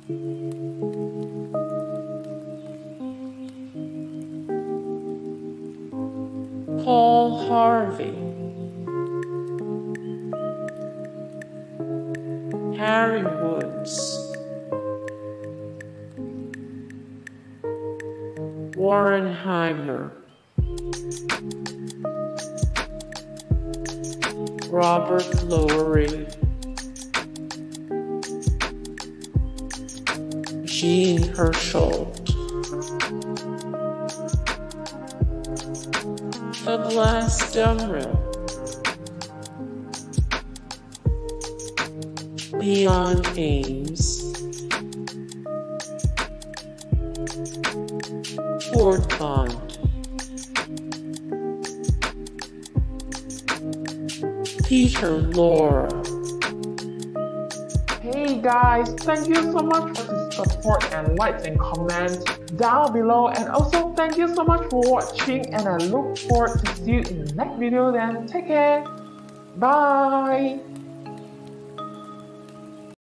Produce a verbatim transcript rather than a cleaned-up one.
Paul Harvey, Harry Woods, Warren Heimer, Robert Lorre, Jean Herschel, Douglas Dumrill, Leon Ames, Ford Bond, Peter Lorre. Hey guys, thank you so much for the support and likes and comments down below, and also thank you so much for watching, and I look forward to see you in the next video. Then take care, bye.